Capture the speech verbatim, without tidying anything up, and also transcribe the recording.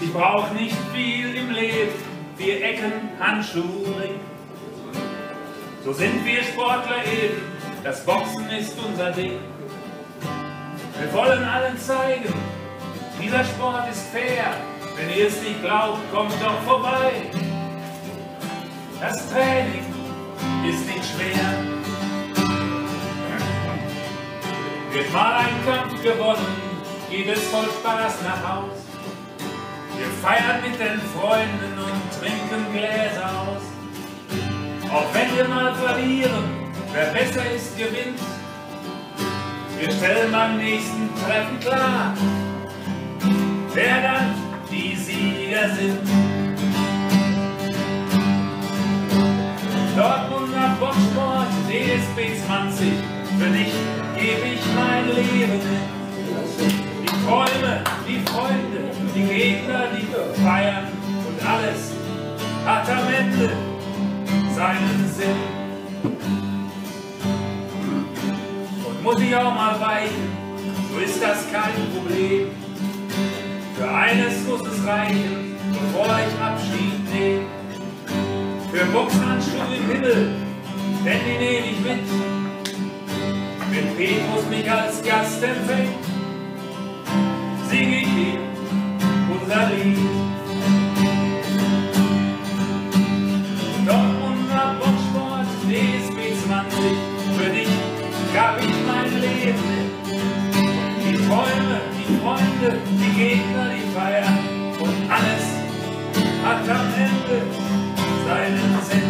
Ich brauch nicht viel im Leben, vier Ecken, Handschuhe, Ring. So sind wir Sportler eben, das Boxen ist unser Ding. Wir wollen allen zeigen, dieser Sport ist fair. Wenn ihr es nicht glaubt, kommt doch vorbei. Das Training ist nicht schwer. Wird mal ein Kampf gewonnen, geht es voll Spaß nach Haus. Wir feiern mit den Freunden und trinken Gläser aus. Auch wenn wir mal verlieren, wer besser ist, gewinnt. Wir stellen beim nächsten Treffen klar, wer dann die Sieger sind. Dortmunder Boxsport, D S B zwanzig, für dich gebe ich mein Leben. Die Träume, die Freunde, die Gegner, die feiern und alles hat am Ende seinen Sinn. Und muss ich auch mal weichen, so ist das kein Problem. Für eines muss es reichen, bevor ich Abschied nehme. Für Boxhandschuhe im Himmel, denn die nehme ich mit. Wenn Petrus mich als Gast empfängt, singe ich ihm unser Lied. Dortmunder Boxsport, D S B zwanzig, für dich gab ich mein Leben. Die Träume, die Freunde, die Gegner, die feiern und alles hat am Ende seinen Sinn.